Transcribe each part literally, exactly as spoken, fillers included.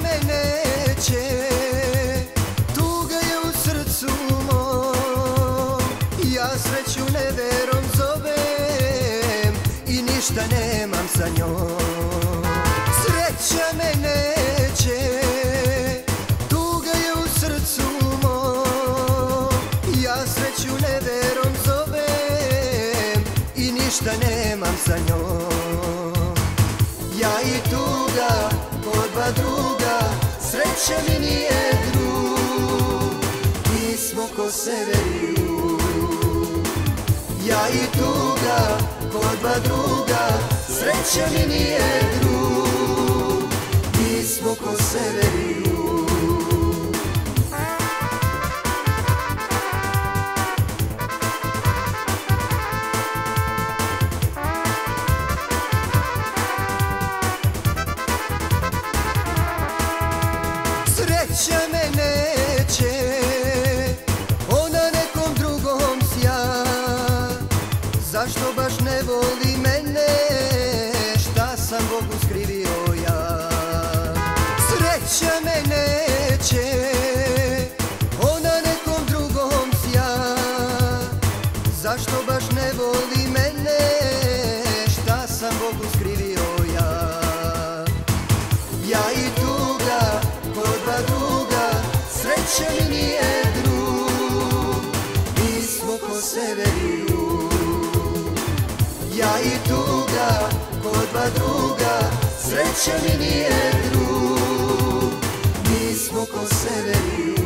me neće, tuga je u srcu mom. Ja sreću neverom zovem i ništa nemam sa njom. Sreća me neće, tuga je u srcu mom. Ja sreću neverom zovem i ništa nemam sa njom. Ja i tuga ko dva druga, sreća mi nije drug, mi smo ko sever i jug. Ja i tuga ko dva druga, sreća mi nije drug, mi smo ko sever i jug. Sreća me neće, ona nekom drugom sja. Zašto baš ne voli mene, šta sam Bogu skrivio ja? Sreća me neće, ona nekom drugom sja. Zašto baš ne voli mene, šta sam Bogu skrivio ja? Ja i tuga ko dva druga, sreća mi nije drug, mi smo ko sever i jug. Ja i tuga ko dva druga, sreća mi nije drug, mi smo ko sever i jug.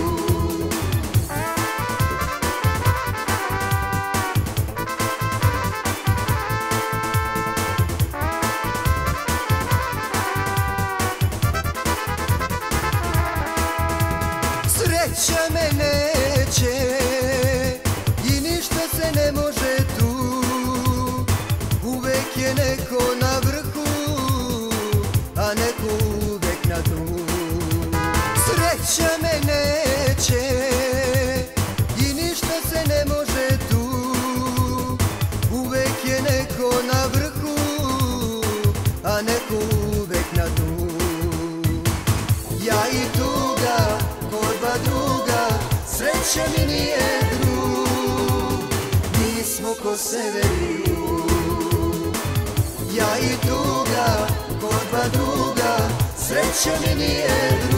Sreća me neće i ništa se ne može tu, uvek je neko na vrhu, a neko uvek na dnu. Sreća me neće i ništa se ne može tu, uvek je neko na vrhu, a neko uvek na dnu. Ja i tuga ko dva druga, sreća mi nije drug, mi smo ko sever i jug. Ja i tuga ko dva druga, sreća mi nije drug.